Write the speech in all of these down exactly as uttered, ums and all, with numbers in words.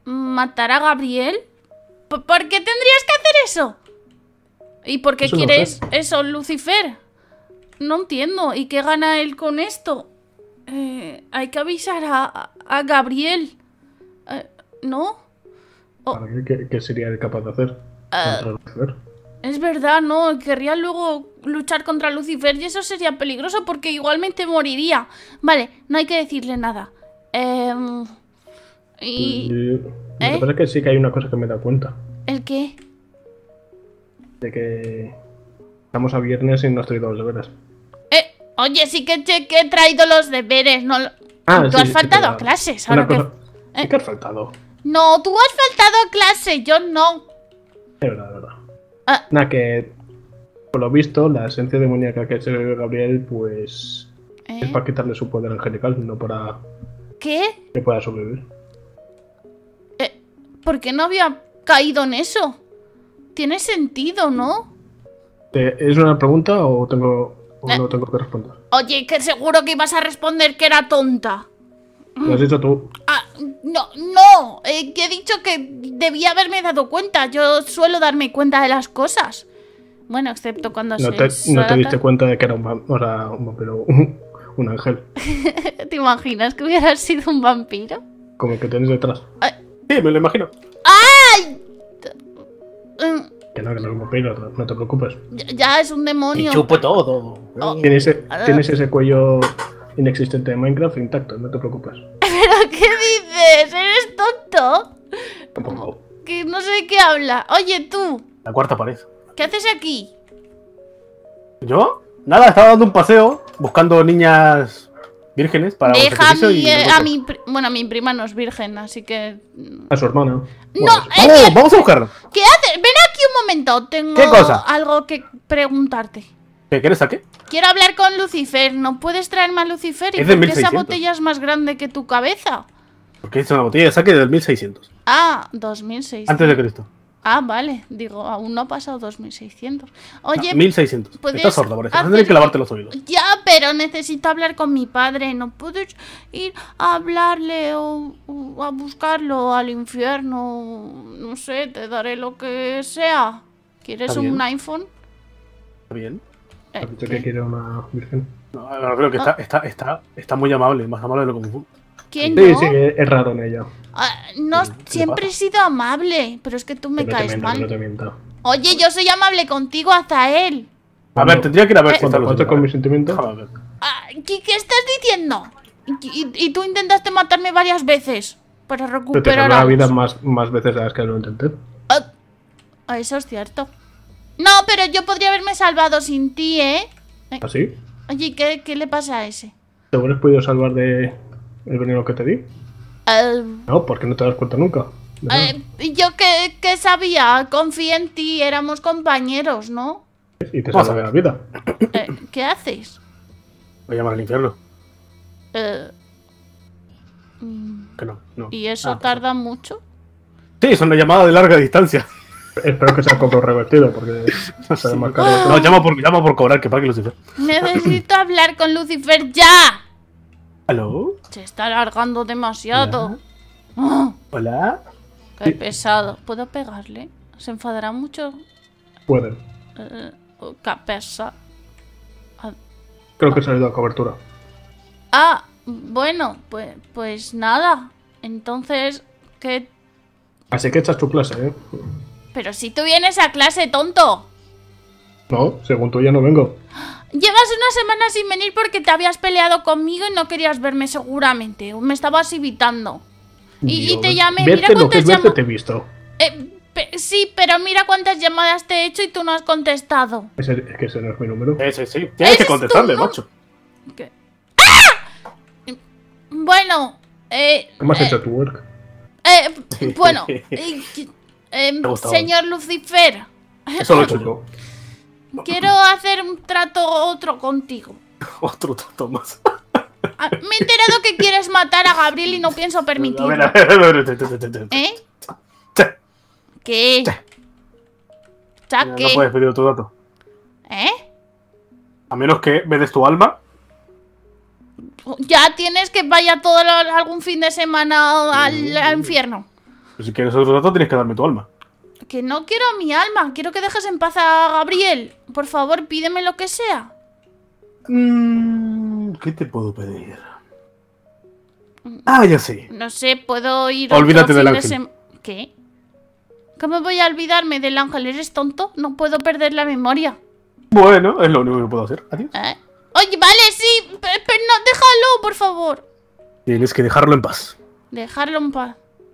matar a Gabriel? ¿Por, ¿por qué tendrías que hacer eso? ¿Y por qué eso quieres no sé. eso, Lucifer? No entiendo. ¿Y qué gana él con esto? Eh, hay que avisar a, a Gabriel. Eh, ¿No? Oh. ¿Para qué? ¿Qué, qué sería él capaz de hacer Uh, contra Lucifer? Es verdad, ¿no? Querría luego luchar contra Lucifer y eso sería peligroso porque igualmente moriría. Vale, no hay que decirle nada. Eh, y... y lo ¿Eh? que pasa es que sí que hay una cosa que me da cuenta. ¿El qué? De que estamos a viernes y no estoy dos deberes. Eh, oye, sí que, che, que he traído los deberes. No lo... Ah, Tú sí, has sí, faltado pero a clases. Una Ahora cosa... que... ¿Sí que has faltado? No, tú has faltado a clase, yo no. Es verdad, es verdad. Ah. Nada, que por lo visto, la esencia demoníaca que se ve Gabriel, pues ¿Eh? es para quitarle su poder angelical, no para ¿Qué? que pueda sobrevivir. Eh, ¿Por qué no había caído en eso? Tiene sentido, ¿no? ¿Te- ¿Es una pregunta o tengo o Eh. no tengo que responder? Oye, que seguro que ibas a responder que era tonta. Lo has dicho tú. Ah, no, no, eh, que he dicho que debía haberme dado cuenta. Yo suelo darme cuenta de las cosas. Bueno, excepto cuando No se te, no te trata- diste cuenta de que era un, vam- o sea, un vampiro, un, un ángel, ¿Te imaginas que hubiera sido un vampiro? como el que tienes detrás. Ay. Sí, me lo imagino. ¡Ay! Mm, Que no, que no es un vampiro, no, no te preocupes. Ya, ya es un Y demonio. chupo todo. Oh. Tienes, ese- tienes ese cuello inexistente de Minecraft intacto, no te preocupes. ¿Pero qué dices? ¿Eres tonto? Tampoco. Que no sé de qué habla. Oye, tú, La cuarta pared. ¿qué haces aquí? ¿Yo? Nada, estaba dando un paseo buscando niñas vírgenes para un Deja a sacrificio mi, y eh, no a encontré. mi... pri- Bueno, mi prima no es virgen, así que... A su hermana. No, Bueno, eh, ¡Vamos! ¡Vamos a buscarlo! ¿Qué haces? Ven aquí un momento, tengo ¿Qué cosa? algo que preguntarte. ¿Qué quieres a qué? Quiero hablar con Lucifer, ¿no puedes traerme a Lucifer? ¿Y Es de por qué esa mil seiscientos. botella es más grande que tu cabeza? Porque es una botella de saque del mil seiscientos. Ah, dos mil seiscientos. Antes de Cristo. Ah, vale, digo, aún no ha pasado dos mil seiscientos. Oye, No, mil seiscientos. ¿puedes Estás sordo, por eso. Vas a hacer- tener que lavarte los oídos. ya, pero necesito hablar con mi padre. ¿No puedes ir a hablarle o, o a buscarlo al infierno? No sé, te daré lo que sea. ¿Quieres Está un bien. iPhone? ¿Está bien? Eh, has dicho ¿qué? que quiere una virgen. No, no, creo que está, está, está, está muy amable. Más amable de lo que confundo. ¿Quién Sí, no? sí, es raro en ella. Ah, no, ¿Qué le siempre he pasa? sido amable, pero es que tú me Que no te caes mienta, que no mal. te mienta. Oye, yo soy amable contigo hasta él. A ver, tendría que ir a ver Eh, si está Cuando cuentes con mis Lucifer. sentimientos, Déjame ver. Ah, ¿qué, qué estás diciendo? Y, y- y tú intentaste matarme varias veces para pero te recuperar salvé la algo. vida más, más veces de las que lo intenté. Ah, ah, eso es cierto. No, pero yo podría haberme salvado sin ti, ¿eh? Eh, ¿Así? Oye, ¿qué, qué le pasa a ese? ¿Te hubieras podido salvar de el veneno que te di? Eh, No, porque no te das cuenta nunca. De nada. eh, yo qué, qué sabía, confié en ti, éramos compañeros, ¿no? Y te vamos a salvé la vida. Eh, ¿Qué haces? Voy a llamar al infierno. Eh, mm, Que no, no. ¿Y eso Ah, tarda mucho? Sí, es una llamada de larga distancia. Espero que sea cobro revertido, porque sale más caro. No, llama por, llama por cobrar, que pague Lucifer. Necesito hablar con Lucifer ya. ¿Aló? Se está alargando demasiado. Ah, ¿Hola? qué Sí. pesado. ¿Puedo pegarle? ¿Se enfadará mucho? Puede. Eh, oh, qué pesa. Creo que he salido a cobertura. Ah, bueno, pues, pues nada. Entonces, ¿qué? Así que echas tu clase, ¿eh? Pero si tú vienes a clase, tonto. No, según tú ya no vengo. Llevas una semana sin venir porque te habías peleado conmigo y no querías verme seguramente. Me estabas evitando. Y, y te llamé, mira Verte lo que cuántas es verte llamadas... te he visto. Eh, pe- sí, pero mira cuántas llamadas te he hecho y tú no has contestado. Ese- es que ese no es mi número. Sí, sí, sí. Tienes Ese que es contestarle, tu nu- macho. ¿Qué? ¡Ah! Bueno, eh... ¿Cómo has eh, hecho tu work? eh, bueno, eh, eh, Me gustaba. señor Lucifer, Eso lo he hecho yo. quiero hacer un trato otro contigo. Otro trato más. Ah, me he enterado que quieres matar a Gabriel y no pienso A ver, a permitirlo. ver, a ver, a ver, te- te- te- te- te- ¿Eh? te- ¿Qué? ¿Ya No qué? puedes pedir tu dato. ¿Eh? A menos que me des tu alma. Ya tienes que vaya todo lo- algún fin de semana al, al infierno. Pero si quieres otro rato, tienes que darme tu alma. Que no quiero mi alma. Quiero que dejes en paz a Gabriel. Por favor, pídeme lo que sea. Mm, ¿Qué te puedo pedir? Ah, ya sé. No sé, puedo ir Olvídate otro del fin de ángel. sem- ¿Qué? ¿Cómo voy a olvidarme del ángel? ¿Eres tonto? No puedo perder la memoria. Bueno, es lo único que puedo hacer. Adiós. ¿Eh? Oye, vale, sí. Pero no, déjalo, por favor. Tienes que dejarlo en paz. Dejarlo en paz.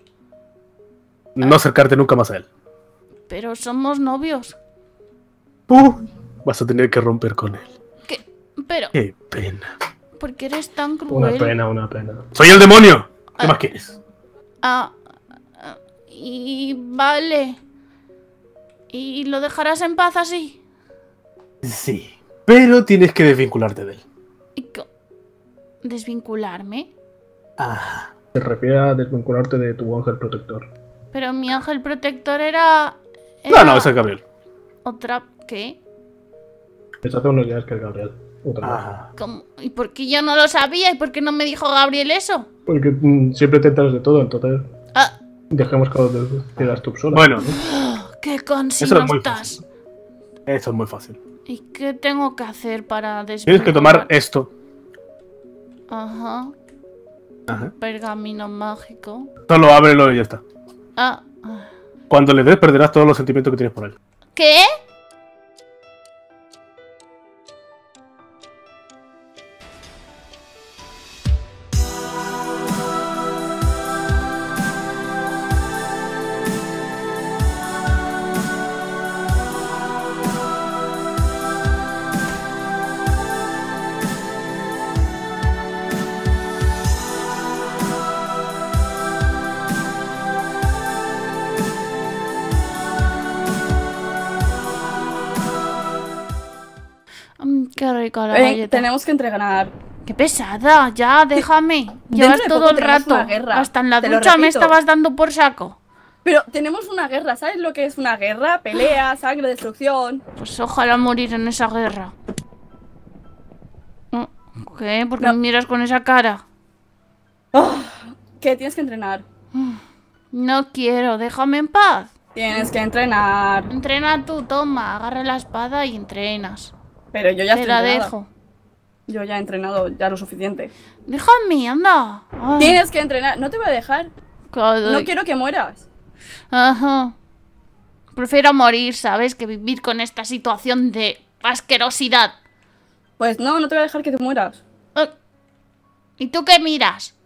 No acercarte nunca más a él. Pero somos novios. Uh, vas a tener que romper con él. ¿Qué? Pero, Qué pena. ¿por qué eres tan Una cruel? pena, una pena. ¡Soy el demonio! ¿Qué Ah. más quieres? Ah, ah, y vale. ¿Y lo dejarás en paz así? Sí, pero tienes que desvincularte de él. ¿Y co- ¿Desvincularme? Ah, Se refiere a desvincularte de tu ángel protector. Pero mi ángel protector era... no, era no, ese es Gabriel. Otra... ¿Qué? Es hace unos días que es Gabriel. Otra vez. Ah, ¿Cómo? ¿Y por qué yo no lo sabía? ¿Y por qué no me dijo Gabriel eso? Porque mm, siempre te enteras de todo, entonces Ah, dejemos que lo decidas tú sola. bueno, ¡qué eso cansino es muy estás! fácil. Eso es muy fácil. ¿Y qué tengo que hacer para desvincular? Tienes que tomar esto. Ajá. Ajá. Pergamino mágico. Solo ábrelo y ya está. Ah. ah. Cuando le des, perderás todos los sentimientos que tienes por él. ¿Qué? Mm, qué rica la Eh, galleta. tenemos que entregar. Qué pesada, ya, déjame. Llevas Dentro de todo poco el tenemos rato. una guerra, Hasta en la te lo ducha me repito. estabas dando por saco. Pero tenemos una guerra, ¿sabes lo que es una guerra? Pelea, sangre, destrucción. Pues ojalá morir en esa guerra. Mm, ¿Qué? ¿Por qué No. me miras con esa cara? Oh, que tienes que entrenar. No quiero, déjame en paz. Tienes que entrenar. Entrena tú, toma, agarra la espada y entrenas. Pero yo ya Te estoy la entrenada. dejo. Yo ya he entrenado ya lo suficiente. Déjame, anda. Ay, Tienes que entrenar. No te voy a dejar. caray. No quiero que mueras. Ajá. Prefiero morir, ¿sabes? Que vivir con esta situación de asquerosidad. Pues no, no te voy a dejar que te mueras. Eh, ¿Y tú qué miras?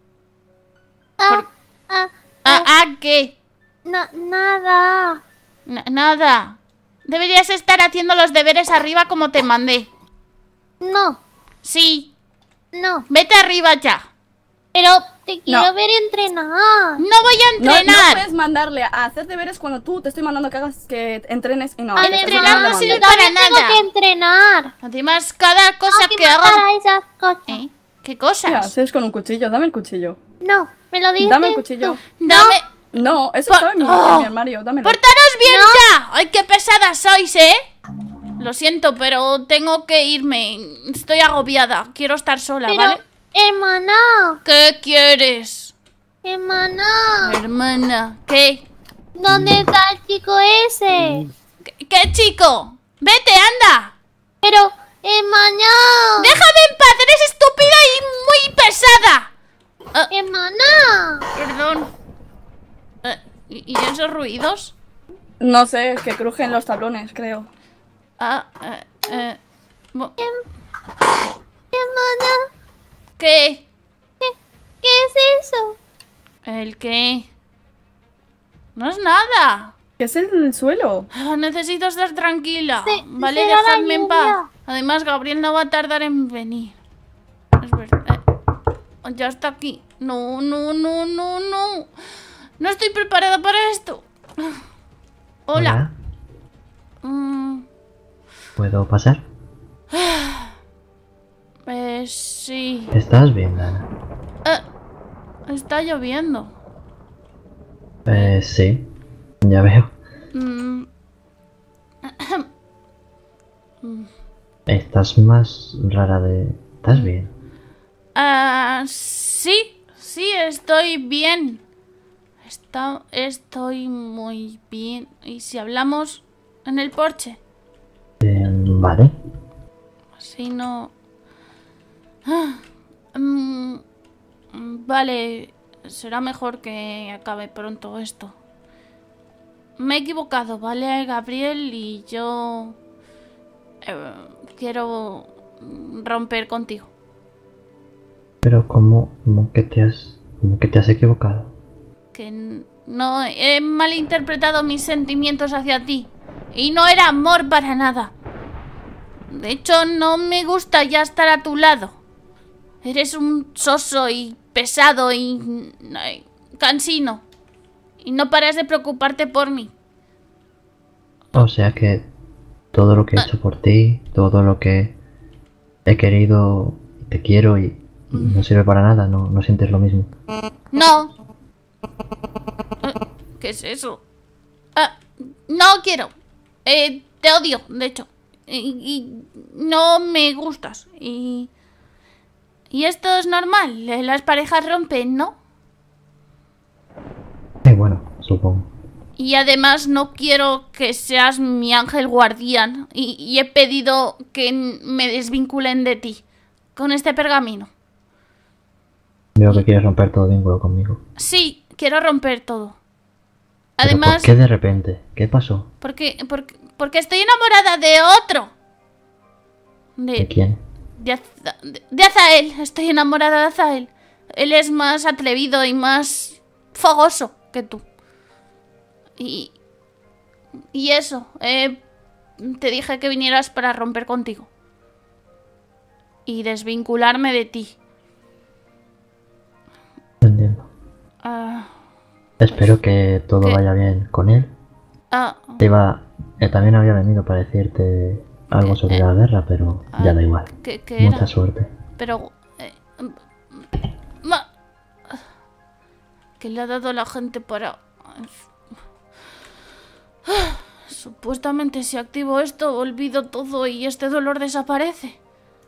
Ah, ah, ¿Ah, ah qué? na- nada. N- nada. Deberías estar haciendo los deberes arriba como te mandé. No, Sí. no. Vete arriba ya. Pero te quiero No. ver entrenar. No voy a No, no entrenar. puedes mandarle a hacer deberes cuando tú te estoy mandando que hagas que entrenes y no. A eso ver, no entrenar lo no sirve mandes. para también tengo nada. que entrenar. Además, cada cosa Tengo que matar haga... a esas cosas. ¿Eh? ¿Qué ¿Qué cosas? haces con un cuchillo? Dame el cuchillo. No, me lo dices Dame el tú. cuchillo. Dame... No, eso Por- estaba en mi, Oh. en mi armario. Dámelo. ¡Portaros bien ya! ¡Ay, qué pesadas sois, eh! Lo siento, pero tengo que irme. Estoy agobiada. Quiero estar sola, Pero, ¿vale? hermana, ¿Qué quieres? hermana, Hermana, ¿qué? ¿dónde está el chico ese? ¿Qué, qué chico? ¡Vete, anda! Pero, hermana, ¡Déjame en paz! ¡Eres estúpida y muy pesada! Ah, hermana. perdón. Eh, ¿Y, y esos ruidos? No sé, es que crujen los tablones, creo. Ah, eh, eh, bo- Hermana, ¿Qué? ¿qué, qué es eso? ¿El qué? No es nada. ¿Qué es el suelo? Ah, necesito estar tranquila. Se- vale, será la dejadme en paz. lluvia. Además, Gabriel no va a tardar en venir. Es verdad. Eh, ya está aquí. No, no, no, no, no. No estoy preparada para esto. Hola. Mm, ¿Puedo pasar? eh, sí. ¿Estás bien, Dana? Eh, está lloviendo. Eh, sí. Ya veo. Mm, Estás más rara de... ¿Estás bien? ah, sí, sí, estoy bien. Está, estoy muy bien. ¿Y si hablamos en el porche? Eh, vale. Si no... Ah, mm, vale, será mejor que acabe pronto esto. Me he equivocado, ¿vale, Gabriel? Y yo... Eh, quiero romper contigo. Pero ¿cómo, cómo que te has, cómo que te has equivocado? Que no he malinterpretado mis sentimientos hacia ti. Y no era amor para nada. De hecho, no me gusta ya estar a tu lado. Eres un soso y pesado y ay, cansino. Y no paras de preocuparte por mí. O sea que todo lo que he hecho por ti, todo lo que he querido, te quiero y, y no sirve para nada, no, no sientes lo mismo. No. Eh, ¿Qué es eso? Ah, no quiero. Eh, te odio, de hecho. Y, y no me gustas. Y... Y esto es normal. Las parejas rompen, ¿no? Eh, bueno, supongo. Y además no quiero que seas mi ángel guardián. Y, y he pedido que me desvinculen de ti. Con este pergamino. Veo que quieres romper todo vínculo conmigo. Sí, quiero romper todo. ¿Pero Además... ¿por qué de repente? ¿Qué pasó? Porque, porque, porque estoy enamorada de otro. De, ¿De quién? De, Aza- de, de Azael. Estoy enamorada de Azael. Él es más atrevido y más fogoso que tú. Y... Y eso. Eh, te dije que vinieras para romper contigo. Y desvincularme de ti. Entiendo. Ah, Espero que todo ¿Qué? vaya bien con él. ah, Te iba, eh, también había venido para decirte algo ¿Qué? sobre Eh, la guerra, pero ah, ya da igual. ¿qué, qué Mucha era? suerte. Pero... eh, ma- ¿Qué le ha dado a la gente para...? Supuestamente si activo esto, olvido todo y este dolor desaparece.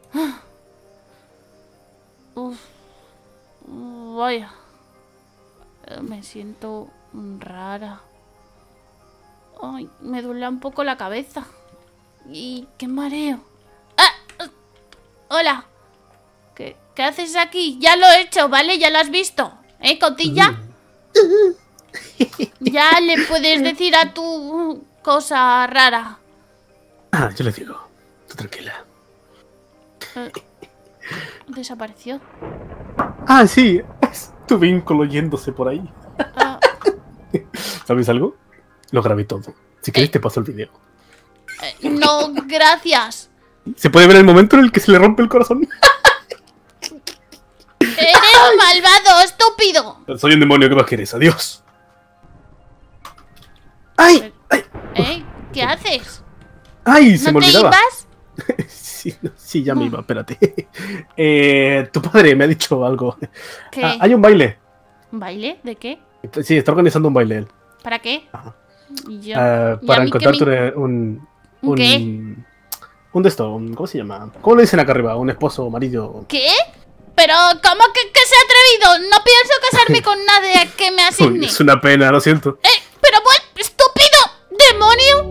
Uf. Vaya. Me siento rara. Ay, me duele un poco la cabeza. Y qué mareo. ¡Ah! Hola. ¿Qué, qué haces aquí? Ya lo he hecho, ¿vale? Ya lo has visto. ¿Eh, Cotilla? Ya le puedes decir a tu cosa rara. Ah, yo le digo. Tú tranquila. Eh, desapareció. Ah, sí. Es tu vínculo yéndose por ahí. Ah, ¿Sabes algo? Lo grabé todo. Si quieres te paso el video. eh, no, gracias. Se puede ver el momento en el que se le rompe el corazón. Eres malvado, estúpido. Soy un demonio, ¿qué más quieres? Adiós. ¡Ay! ¡Ay! ¿Eh? ¿Qué haces? ¡Ay! Se ¿No me te olvidaba. ibas? Sí, no, sí, ya me iba, espérate. Eh, tu padre me ha dicho algo. ¿Qué? Ah, hay un baile. ¿Un baile? ¿De qué? Sí, está organizando un baile él. ¿Para qué? Ajá. Y yo... Ah, ¿y a para mí qué encontrarte me- un, un. ¿Un qué? Un, un de esto, un- ¿cómo se llama? ¿Cómo le dicen acá arriba? Un esposo, marido. ¿Qué? ¿Pero cómo que, que se ha atrevido? No pienso casarme con nadie que me Uy, asigne. es una pena, lo siento. ¡Eh! ¡Pero bueno! ¡Estúpido! ¡Demonio!